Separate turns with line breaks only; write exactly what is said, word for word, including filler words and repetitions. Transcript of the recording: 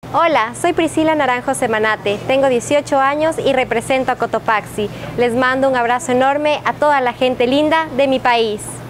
Hola, soy Priscila Naranjo Semanate, tengo dieciocho años y represento a Cotopaxi. Les mando un abrazo enorme a toda la gente linda de mi país.